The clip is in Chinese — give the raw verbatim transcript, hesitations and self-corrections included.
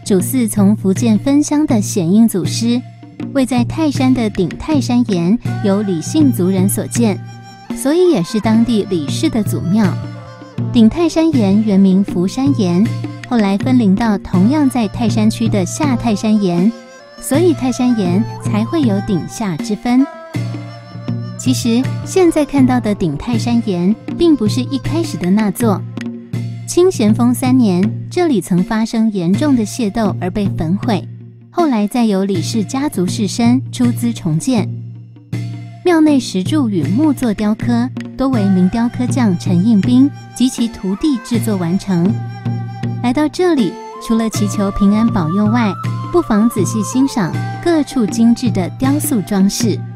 主祀从福建分乡的显应祖师，位在泰山的顶泰山岩由李姓族人所建，所以也是当地李氏的祖庙。顶泰山岩原名福山岩，后来分灵到同样在泰山区的下泰山岩，所以泰山岩才会有顶下之分。其实现在看到的顶泰山岩并不是一开始的那座。清咸丰三年，这里曾发生严重的械斗而被焚毁，后来再由李氏家族士绅出资重建。庙内石柱与木作雕刻多为名雕刻匠陈应斌及其徒弟制作完成。来到这里，除了祈求平安保佑外，不妨仔细欣赏各处精致的雕塑装饰。